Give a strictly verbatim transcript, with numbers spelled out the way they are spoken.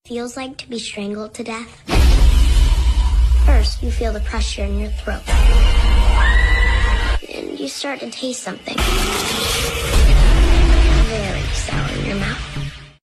Feels like to be strangled to death? First, you feel the pressure in your throat. And you start to taste something.